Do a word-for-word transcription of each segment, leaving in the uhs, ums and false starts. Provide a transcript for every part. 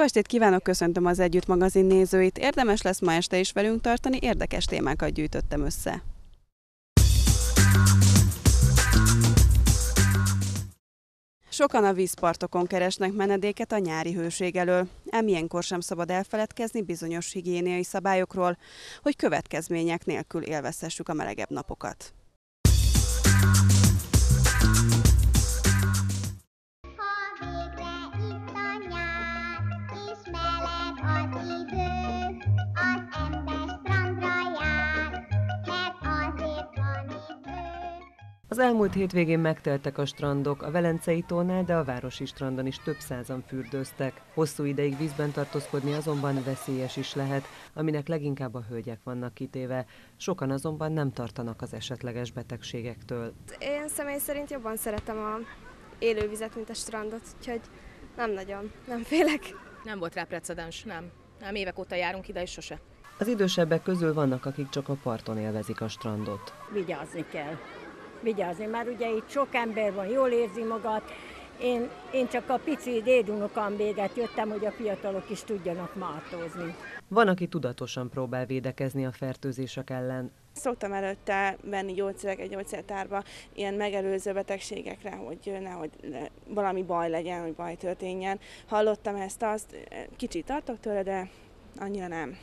Jó estét kívánok, köszöntöm az Együtt magazin nézőit. Érdemes lesz ma este is velünk tartani, érdekes témákat gyűjtöttem össze. Sokan a vízpartokon keresnek menedéket a nyári hőség elől. Ám ilyenkor sem szabad elfeledkezni bizonyos higiéniai szabályokról, hogy következmények nélkül élvezhessük a melegebb napokat. Az elmúlt hétvégén megteltek a strandok, a Velencei tónál, de a városi strandon is több százan fürdőztek. Hosszú ideig vízben tartózkodni azonban veszélyes is lehet, aminek leginkább a hölgyek vannak kitéve. Sokan azonban nem tartanak az esetleges betegségektől. Én személy szerint jobban szeretem a élővizet, mint a strandot, úgyhogy nem nagyon, nem félek. Nem volt rá precedens, nem. Nem, évek óta járunk ide, és sose. Az idősebbek közül vannak, akik csak a parton élvezik a strandot. Vigyázni kell. Vigyázni, mert ugye itt sok ember van, jól érzi magát. Én, én csak a pici dédunokám véget jöttem, hogy a fiatalok is tudjanak mártózni. Van, aki tudatosan próbál védekezni a fertőzések ellen. Szoktam előtte venni gyógyszereket gyógyszertárba, ilyen megelőző betegségekre, hogy nehogy valami baj legyen, hogy baj történjen. Hallottam ezt, azt, kicsit tartok tőle, de annyira nem.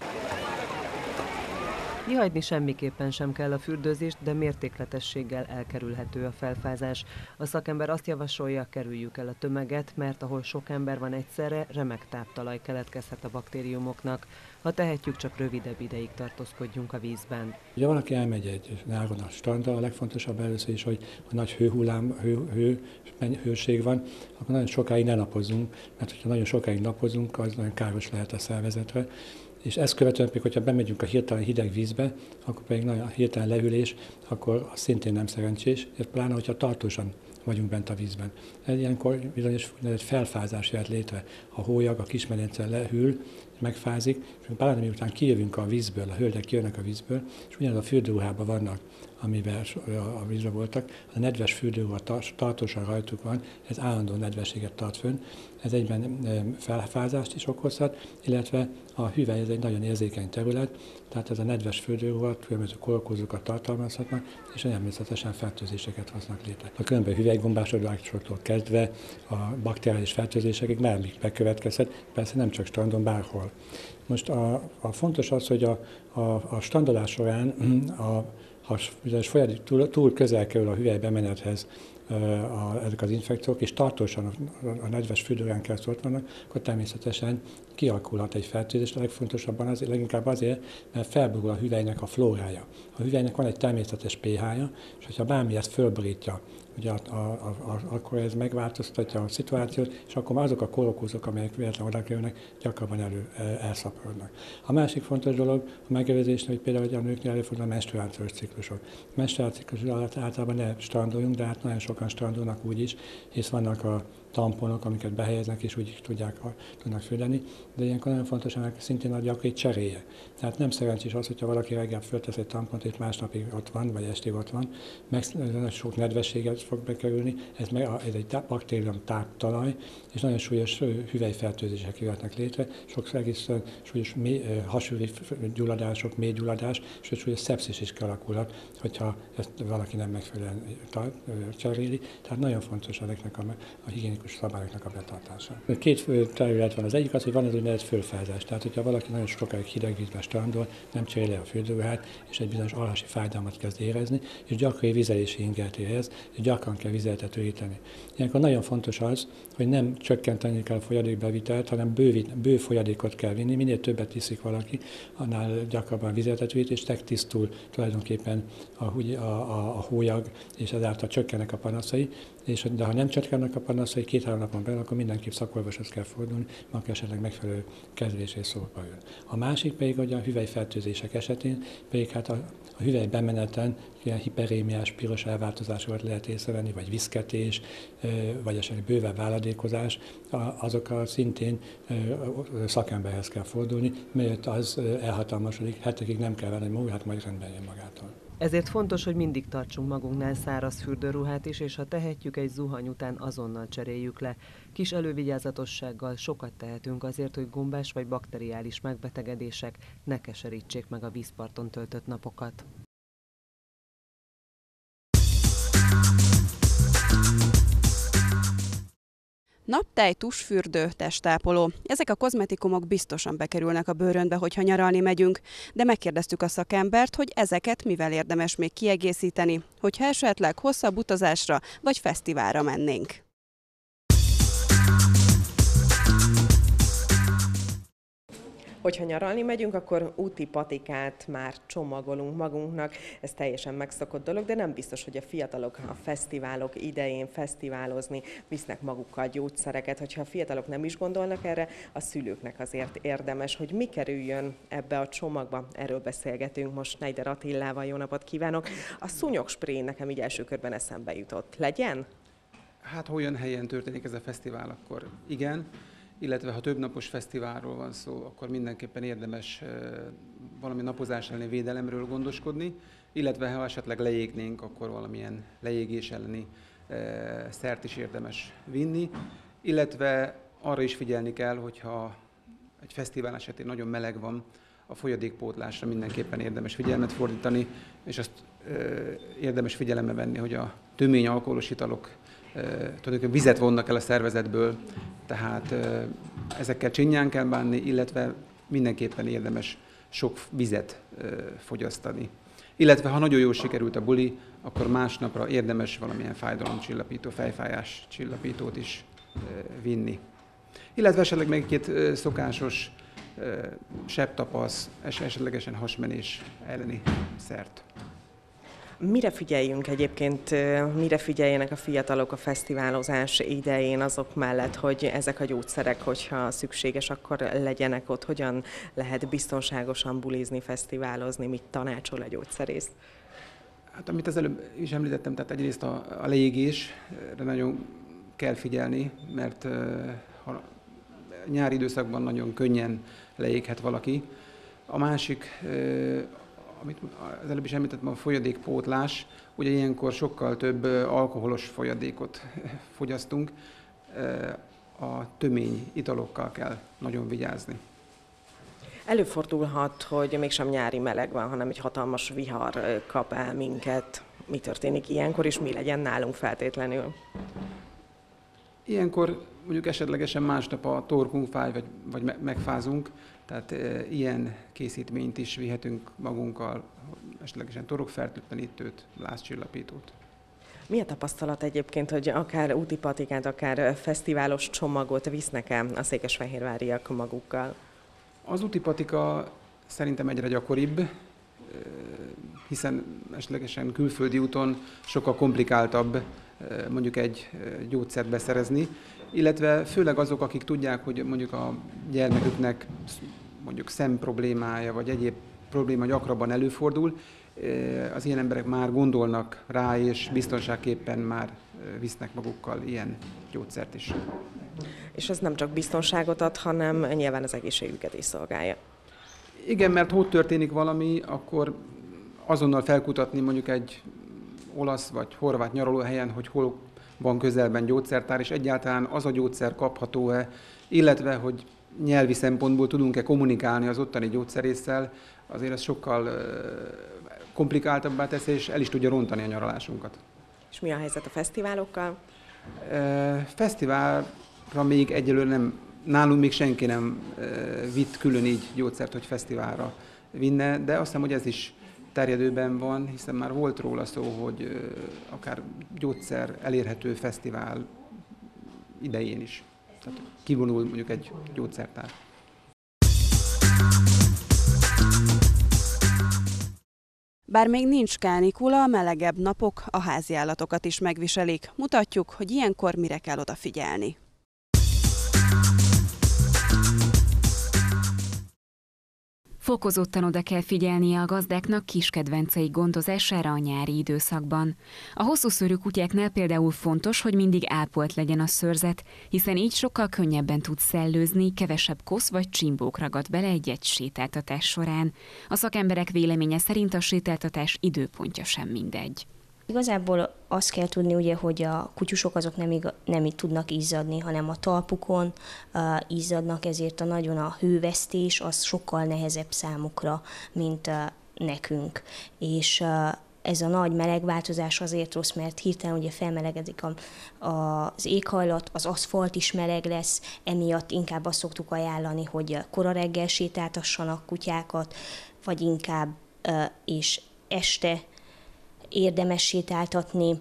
Kihagyni semmiképpen sem kell a fürdőzést, de mértékletességgel elkerülhető a felfázás. A szakember azt javasolja, kerüljük el a tömeget, mert ahol sok ember van egyszerre, remek táptalaj keletkezhet a baktériumoknak. Ha tehetjük, csak rövidebb ideig tartózkodjunk a vízben. Ugye valaki elmegy egy nyáron a strandra, a legfontosabb először is, hogy a nagy hőhullám, hő, hő, hőség van, akkor nagyon sokáig ne napozzunk, mert hogyha nagyon sokáig napozunk, az nagyon káros lehet a szervezetre. És ezt követően pedig, hogyha bemegyünk a hirtelen hideg vízbe, akkor pedig nagyon a hirtelen lehűlés, akkor az szintén nem szerencsés, pláne, hogyha tartósan vagyunk bent a vízben. Ilyenkor bizonyos felfázás jöhet létre. A hólyag, a kismedence lehűl, megfázik, és pláne miután kijövünk a vízből, a hölgyek kijönnek a vízből, és ugyanaz a fürdőruhában vannak, amivel a vízre voltak, a nedves fürdőruha tartósan rajtuk van, ez állandó nedvességet tart fönn, ez egyben felfázást is okozhat, illetve a hüvely ez egy nagyon érzékeny terület, tehát ez a nedves fürdőruha különböző kórokozókat tartalmazhatnak, és természetesen fertőzéseket hoznak létre. A különböző hüvelygombasodásoktól kezdve a bakteriális fertőzésekig bármik bekövetkezhet, persze nem csak strandon, bárhol. Most a, a fontos az, hogy a, a, a strandolás során, a, ha folyadék túl, túl közel kerül a hüvelybemenethez a, ezek az infekciók, és tartósan a, a, a nedves fürdően keresztül ott vannak, akkor természetesen kialakulhat egy fertőzés, a legfontosabban azért, leginkább azért, mert felborul a hüvelynek a flórája. A hüvelynek van egy természetes pH-ja, és hogyha bármi ezt fölborítja, ugye a, a, a, akkor ez megváltoztatja a szituációt, és akkor már azok a kórokozók, amelyek véletlenül oda kerülnek, gyakrabban elő, elszaporodnak. A másik fontos dolog a megelőzésnél, hogy például hogy a nőknél előfordul a menstruációs ciklusok. A menstruációs ciklus alatt általában ne strandoljunk, de hát nagyon sokan strandolnak úgy is, hisz vannak a tamponok, amiket behelyeznek, és úgy tudják, tudnak fürdeni, de ilyenkor nagyon fontos, hogy szintén a gyakori cseréje. Tehát nem szerencsés az, hogyha valaki reggel föltesz egy tampont, és másnapig ott van, vagy estig ott van, meg sok nedvességet fog bekerülni, ez, meg, ez egy baktérium táptalaj, és nagyon súlyos hüvelyfertőzések jöhetnek létre, sokszor egészen súlyos hasüli gyulladások, mélygyulladás, és súlyos szepszis is kialakulhat, hogyha ezt valaki nem megfelelően cseréli. Tehát nagyon fontos ezeknek a, a higiénikus szabályoknak a betartása. Két fő terület van. Az egyik az, hogy van az úgynevezett fölfázás. Tehát, hogyha valaki nagyon sokáig hideg vízben strandol, nem cseréli a fürdőruhát, és egy bizonyos alhasi fájdalmat kezd érezni, és gyakori vizelési ingert érez, és gyakran kell vizeletet üríteni. Ilyenkor nagyon fontos az, hogy nem csökkenteni kell a folyadékbevitelt, hanem bővít, bő folyadékot kell vinni. Minél többet iszik valaki, annál gyakrabban vizeletet ürít, és megtisztul tulajdonképpen a, a, a, a hólyag, és ezáltal csökkennek a panaszai. És, de ha nem csökkennek a panaszai két-három napon belül, akkor mindenképp szakorvoshoz kell fordulni, akkor esetleg megfelelő kezelés és szóba jön. A másik pedig, hogy a hüvelyfertőzések esetén pedig hát a, a hüvely bemeneten ilyen hiperémiás, piros elváltozásokat lehet észrevenni, vagy viszketés, vagy esetleg bővebb váladékozás, azokkal szintén szakemberhez kell fordulni, mert az elhatalmasodik, hetekig nem kell venni, hogy hát majd rendben jön magától. Ezért fontos, hogy mindig tartsunk magunknál száraz fürdőruhát is, és ha tehetjük, egy zuhany után azonnal cseréljük le. Kis elővigyázatossággal sokat tehetünk azért, hogy gombás vagy bakteriális megbetegedések ne keserítsék meg a vízparton töltött napokat. Naptej, tusfürdő, testápoló. Ezek a kozmetikumok biztosan bekerülnek a bőrönbe, hogyha nyaralni megyünk, de megkérdeztük a szakembert, hogy ezeket mivel érdemes még kiegészíteni, hogyha esetleg hosszabb utazásra vagy fesztiválra mennénk. Hogyha nyaralni megyünk, akkor úti patikát már csomagolunk magunknak. Ez teljesen megszokott dolog, de nem biztos, hogy a fiatalok a fesztiválok idején fesztiválozni visznek magukkal gyógyszereket. Hogyha a fiatalok nem is gondolnak erre, a szülőknek azért érdemes, hogy mi kerüljön ebbe a csomagba. Erről beszélgetünk most Neider Attillával. Jó napot kívánok! A szúnyogspré nekem így első körben eszembe jutott. Legyen? Hát ha olyan helyen történik ez a fesztivál, akkor igen. Illetve ha többnapos fesztiválról van szó, akkor mindenképpen érdemes valami napozás elleni védelemről gondoskodni, illetve ha esetleg leégnénk, akkor valamilyen leégés elleni szert is érdemes vinni, illetve arra is figyelni kell, hogyha egy fesztivál esetén nagyon meleg van, a folyadékpótlásra mindenképpen érdemes figyelmet fordítani, és azt érdemes figyelembe venni, hogy a tömény alkoholos italok tulajdonképpen vizet vonnak el a szervezetből, tehát ezekkel csinyán kell bánni, illetve mindenképpen érdemes sok vizet fogyasztani. Illetve ha nagyon jól sikerült a buli, akkor másnapra érdemes valamilyen fájdalomcsillapító, fejfájás csillapítót is vinni. Illetve esetleg még két szokásos sebtapasz, esetlegesen hasmenés elleni szert. Mire figyeljünk egyébként, mire figyeljenek a fiatalok a fesztiválozás idején azok mellett, hogy ezek a gyógyszerek, hogyha szükséges, akkor legyenek ott? Hogyan lehet biztonságosan bulizni, fesztiválozni, mit tanácsol a gyógyszerész? Hát amit az előbb is említettem, tehát egyrészt a, a leégésre nagyon kell figyelni, mert ha nyári időszakban nagyon könnyen leéghet valaki. A másik, amit az előbb is említettem, a folyadékpótlás, ugye ilyenkor sokkal több alkoholos folyadékot fogyasztunk, a tömény italokkal kell nagyon vigyázni. Előfordulhat, hogy mégsem nyári meleg van, hanem egy hatalmas vihar kap el minket. Mi történik ilyenkor, és mi legyen nálunk feltétlenül? Ilyenkor mondjuk esetlegesen másnap a torkunk fáj, vagy, vagy megfázunk, tehát e, ilyen készítményt is vihetünk magunkkal, esetlegesen torokfertőtlenítőt, lázcsillapítót. Mi a tapasztalat egyébként, hogy akár úti patikát, akár fesztiválos csomagot visznek-e a székesfehérváriak magukkal? Az úti patika szerintem egyre gyakoribb, hiszen esetlegesen külföldi úton sokkal komplikáltabb mondjuk egy gyógyszert beszerezni, illetve főleg azok, akik tudják, hogy mondjuk a gyermeküknek mondjuk szemproblémája vagy egyéb probléma gyakrabban előfordul, az ilyen emberek már gondolnak rá, és biztonságképpen már visznek magukkal ilyen gyógyszert is. És ez nem csak biztonságot ad, hanem nyilván az egészségüket is szolgálja. Igen, mert ha ott történik valami, akkor azonnal felkutatni mondjuk egy olasz vagy horvát nyaralóhelyen, hogy hol van közelben gyógyszertár, és egyáltalán az a gyógyszer kapható-e, illetve hogy nyelvi szempontból tudunk-e kommunikálni az ottani gyógyszerésszel, azért ez sokkal komplikáltabbá teszi, és el is tudja rontani a nyaralásunkat. És mi a helyzet a fesztiválokkal? Fesztiválra még egyelőre nem, nálunk még senki nem vitt külön így gyógyszert, hogy fesztiválra vinne, de azt hiszem, hogy ez is terjedőben van, hiszen már volt róla szó, hogy akár gyógyszer elérhető fesztivál idején is. Tehát kivonul mondjuk egy gyógyszertár. Bár még nincs kánikula, a melegebb napok a háziállatokat is megviselik. Mutatjuk, hogy ilyenkor mire kell odafigyelni. Fokozottan oda kell figyelnie a gazdáknak kis kedvencei gondozására a nyári időszakban. A hosszúszőrű kutyáknál például fontos, hogy mindig ápolt legyen a szőrzet, hiszen így sokkal könnyebben tud szellőzni, kevesebb kosz vagy csimbók ragad bele egy-egy sétáltatás során. A szakemberek véleménye szerint a sétáltatás időpontja sem mindegy. Igazából azt kell tudni, ugye, hogy a kutyusok azok nem, igaz, nem így tudnak izzadni, hanem a talpukon uh, izzadnak, ezért a nagyon a hővesztés az sokkal nehezebb számukra, mint uh, nekünk. És uh, ez a nagy melegváltozás azért rossz, mert hirtelen ugye felmelegedik a, a, az éghajlat, az aszfalt is meleg lesz, emiatt inkább azt szoktuk ajánlani, hogy kora reggel sétáltassanak kutyákat, vagy inkább uh, és este érdemes sétáltatni,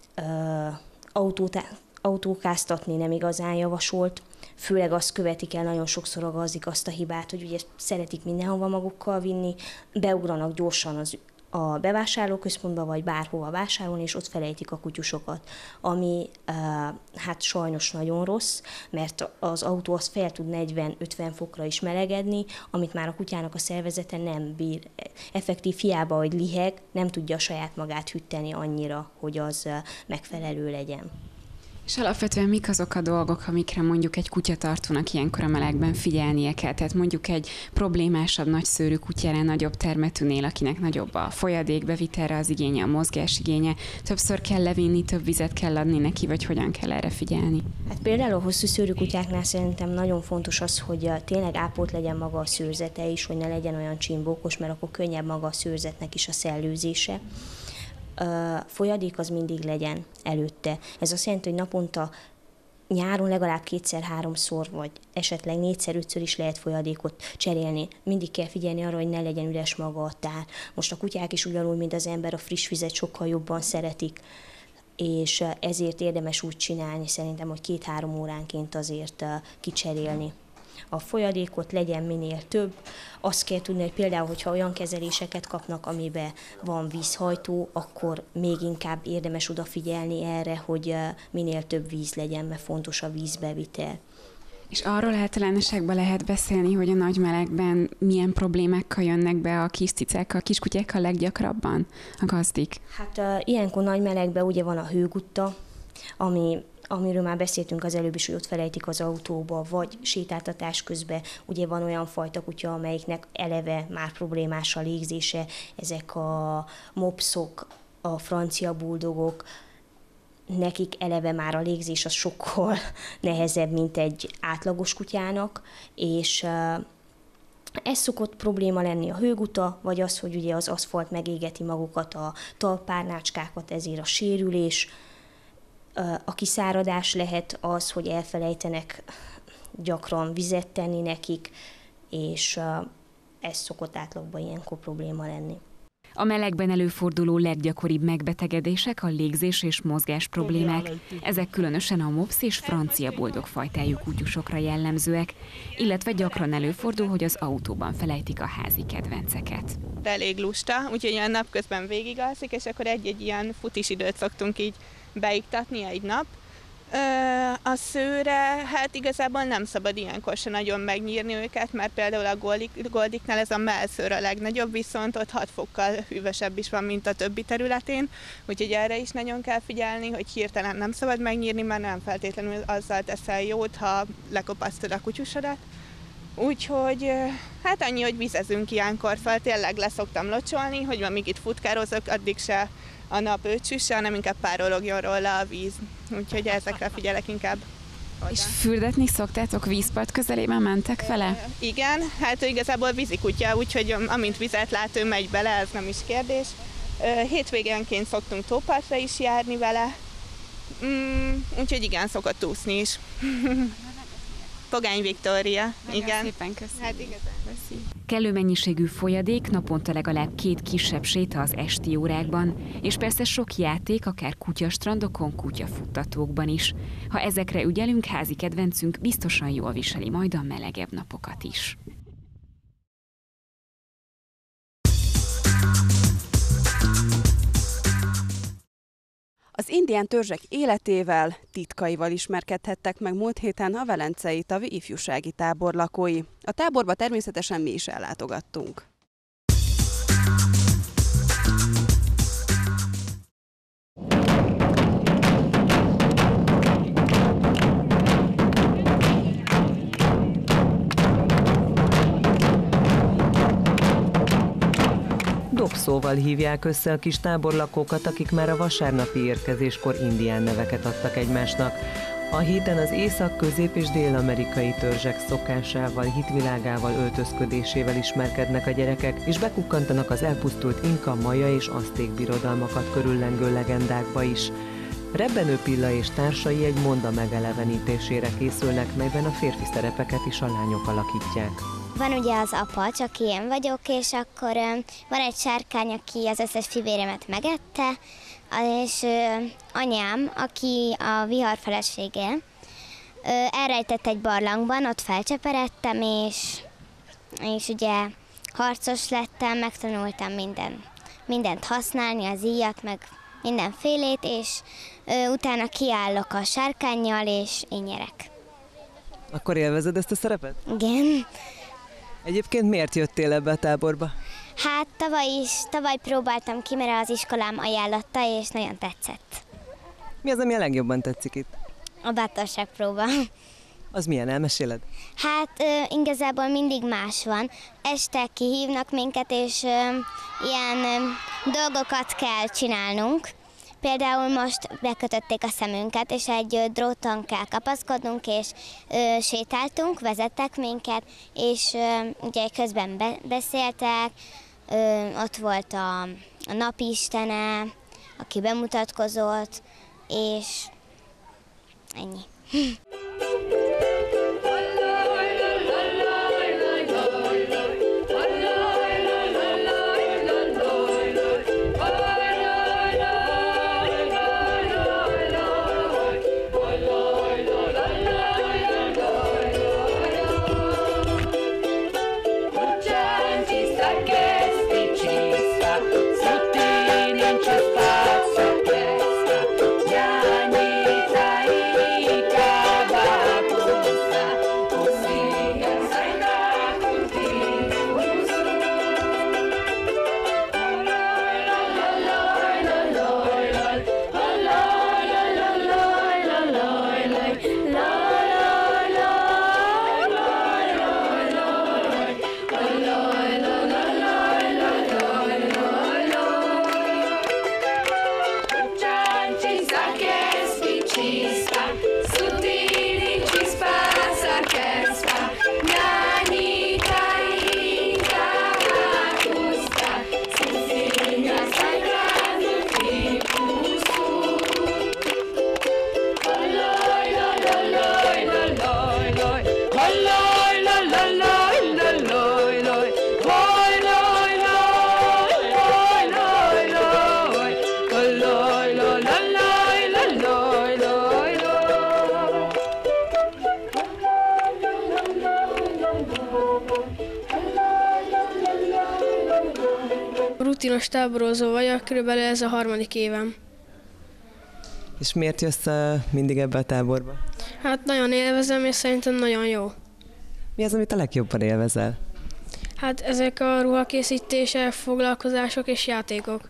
autót, autókáztatni nem igazán javasolt, főleg azt követik el nagyon sokszor a gazdik azt a hibát, hogy ugye szeretik mindenhova magukkal vinni, beugranak gyorsan az, a bevásárlóközpontba, vagy bárhova vásárolni, és ott felejtik a kutyusokat, ami hát sajnos nagyon rossz, mert az autó az fel tud negyven-ötven fokra is melegedni, amit már a kutyának a szervezete nem bír. Effektív hiába, hogy liheg, nem tudja saját magát hűteni annyira, hogy az megfelelő legyen. És alapvetően mik azok a dolgok, amikre mondjuk egy kutyatartónak ilyenkor a melegben figyelnie kell? Tehát mondjuk egy problémásabb, nagyszőrű kutyára, nagyobb termetűnél, akinek nagyobb a folyadékbevitelre az igénye, a mozgás igénye, többször kell levinni, több vizet kell adni neki, vagy hogyan kell erre figyelni? Hát például a hosszú szőrű kutyáknál szerintem nagyon fontos az, hogy tényleg ápolt legyen maga a szőrzete is, hogy ne legyen olyan csimbókos, mert akkor könnyebb maga a szőrzetnek is a szellőzése. Uh, folyadék az mindig legyen előtte. Ez azt jelenti, hogy naponta nyáron legalább kétszer-háromszor, vagy esetleg négyszer-ötször is lehet folyadékot cserélni. Mindig kell figyelni arra, hogy ne legyen üres maga a tár. Most a kutyák is ugyanúgy, mint az ember, a friss vizet sokkal jobban szeretik, és ezért érdemes úgy csinálni, szerintem, hogy két-három óránként azért uh, kicserélni a folyadékot, legyen minél több. Azt kell tudni, hogy például, hogyha olyan kezeléseket kapnak, amiben van vízhajtó, akkor még inkább érdemes odafigyelni erre, hogy minél több víz legyen, mert fontos a vízbevitel. És arról általánosságban lehet beszélni, hogy a nagy melegben milyen problémákkal jönnek be a kis cicákkal, a kiskutyákkal leggyakrabban a gazdik? Hát uh, ilyenkor nagy melegben ugye van a hőgutta, ami amiről már beszéltünk az előbb is, hogy ott felejtik az autóba, vagy sétáltatás közben. Ugye van olyan fajta kutya, amelyiknek eleve már problémás a légzése, ezek a mopszok, a francia buldogok, nekik eleve már a légzés az sokkal nehezebb, mint egy átlagos kutyának, és ez szokott probléma lenni a hőguta, vagy az, hogy ugye az aszfalt megégeti magukat, a talppárnácskákat, ezért a sérülés. A kiszáradás lehet az, hogy elfelejtenek gyakran vizet tenni nekik, és ez szokott átlagban ilyenkor probléma lenni. A melegben előforduló leggyakoribb megbetegedések a légzés és mozgás problémák. Ezek különösen a mopsz és francia buldog fajtájú kutyusokra jellemzőek, illetve gyakran előfordul, hogy az autóban felejtik a házi kedvenceket. Elég lusta, úgyhogy olyan napközben végigalszik, és akkor egy-egy ilyen futisidőt szoktunk így beiktatni egy nap. A szőre, hát igazából nem szabad ilyenkor se nagyon megnyírni őket, mert például a goldik, goldiknál ez a mellszőr a legnagyobb, viszont ott hat fokkal hűvösebb is van, mint a többi területén, úgyhogy erre is nagyon kell figyelni, hogy hirtelen nem szabad megnyírni, mert nem feltétlenül azzal teszel jót, ha lekopasztod a kutyusodat. Úgyhogy hát annyi, hogy vizezünk ilyenkor fel, tényleg leszoktam locsolni, hogy amíg itt futkározok, addig se a nap őt süsse, hanem inkább párologjon róla a víz. Úgyhogy ezekre figyelek inkább oda. És fürdetni szoktátok? Vízpart közelében mentek vele? E, igen, hát igazából vízikutya, úgyhogy amint vizet lát, ő megy bele, ez nem is kérdés. Hétvégénként szoktunk tópartra is járni vele, mm, úgyhogy igen, szokott úszni is. Pogány Viktória, igen. Szépen köszönöm. Hát igazán. Kellő mennyiségű folyadék, naponta legalább két kisebb séta az esti órákban, és persze sok játék, akár kutyastrandokon, kutyafuttatókban is. Ha ezekre ügyelünk, házi kedvencünk biztosan jól viseli majd a melegebb napokat is. Az Az indián törzsek életével, titkaival ismerkedhettek meg múlt héten a velencei tavi ifjúsági tábor lakói. A táborba természetesen mi is ellátogattunk. Dobszóval hívják össze a kis táborlakókat, akik már a vasárnapi érkezéskor indián neveket adtak egymásnak. A héten az észak-, közép- és dél-amerikai törzsek szokásával, hitvilágával, öltözködésével ismerkednek a gyerekek, és bekukkantanak az elpusztult inka, maja és azték birodalmakat körüllengő legendákba is. Rebbenő Pilla és társai egy monda megelevenítésére készülnek, melyben a férfi szerepeket is a lányok alakítják. Van ugye az apa, csak én vagyok, és akkor van egy sárkány, aki az összes fivéremet megette, és anyám, aki a vihar felesége, elrejtett egy barlangban, ott felcseperedtem, és, és ugye harcos lettem, megtanultam minden, mindent használni, az íjat, meg mindenfélét, és utána kiállok a sárkánnyal, és én nyerek. Akkor élvezed ezt a szerepet? Igen. Egyébként miért jöttél ebbe a táborba? Hát tavaly is, tavaly próbáltam ki, mert az iskolám ajánlotta, és nagyon tetszett. Mi az, ami a legjobban tetszik itt? A bátorságpróba. Az milyen, elmeséled? Hát ö, igazából mindig más van. Este kihívnak minket, és ö, ilyen ö, dolgokat kell csinálnunk. Például most bekötötték a szemünket, és egy ö, dróton kell kapaszkodnunk, és ö, sétáltunk, vezettek minket, és ö, ugye közben be, beszéltek, ö, ott volt a, a napistene, aki bemutatkozott, és ennyi. Rutinos táborozó vagyok, körülbelül ez a harmadik évem. És miért jössz mindig ebbe a táborba? Hát nagyon élvezem, és szerintem nagyon jó. Mi az, amit a legjobban élvezel? Hát ezek a ruhakészítések, foglalkozások és játékok.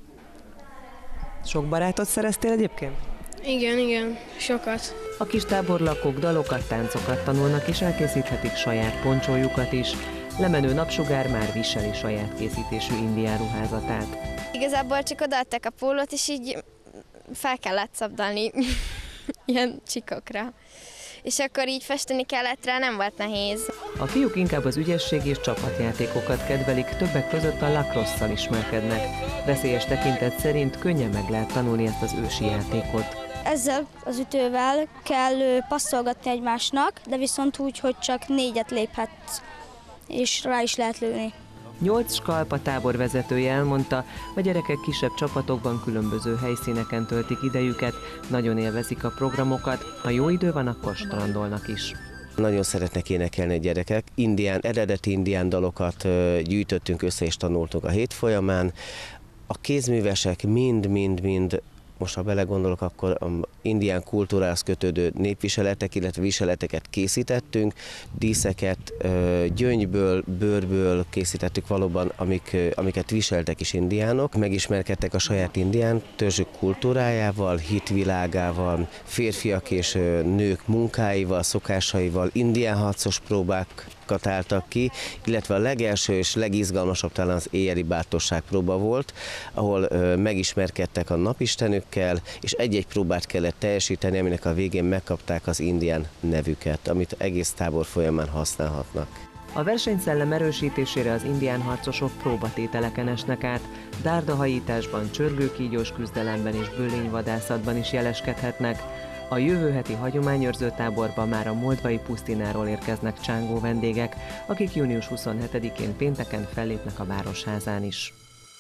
Sok barátot szereztél egyébként? Igen, igen, sokat. A kis táborlakók dalokat, táncokat tanulnak, és elkészíthetik saját poncsójukat is. Lemenő Napsugár már viseli saját készítésű indián ruházatát. Igazából csak odaadták a pólót, és így fel kellett szabdalni ilyen csikokra. És akkor így festeni kellett rá, nem volt nehéz. A fiúk inkább az ügyesség és csapatjátékokat kedvelik, többek között a lacrosse-szal ismerkednek. Veszélyes tekintet szerint könnyen meg lehet tanulni ezt az ősi játékot. Ezzel az ütővel kell passzolgatni egymásnak, de viszont úgy, hogy csak négyet léphetsz, és rá is lehet lőni. Nyolc skalp a tábor vezetője elmondta, a gyerekek kisebb csapatokban különböző helyszíneken töltik idejüket, nagyon élvezik a programokat, ha jó idő van, akkor strandolnak is. Nagyon szeretnek énekelni a gyerekek. Indián, eredeti indián dalokat gyűjtöttünk össze és tanultunk a hét folyamán. A kézművesek mind-mind-mind most ha belegondolok, akkor indián kultúrához kötődő népviseletek, illetve viseleteket készítettünk, díszeket gyöngyből, bőrből készítettük valóban, amik, amiket viseltek is indiánok, megismerkedtek a saját indián törzsük kultúrájával, hitvilágával, férfiak és nők munkáival, szokásaival, indián harcos próbákat álltak ki, illetve a legelső és legizgalmasabb talán az éjjeli bátorság próba volt, ahol megismerkedtek a napistenükkel, és egy-egy próbát kellett teljesíteni, aminek a végén megkapták az indián nevüket, amit egész tábor folyamán használhatnak. A versenyszellem erősítésére az indián harcosok próbatételeken esnek át, dárdahajításban, csörgőkígyós küzdelemben és bölényvadászatban is jeleskedhetnek. A jövő heti hagyományőrző táborba már a moldvai pusztináról érkeznek csángó vendégek, akik június huszonhetedikén pénteken fellépnek a Városházán is.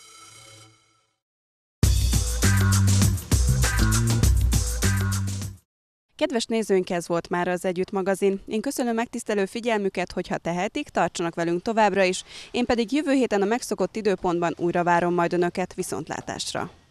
Kedves nézőink, ez volt már az Együtt magazin. Én köszönöm megtisztelő figyelmüket, hogyha tehetik, tartsanak velünk továbbra is. Én pedig jövő héten a megszokott időpontban újra várom majd önöket, viszontlátásra.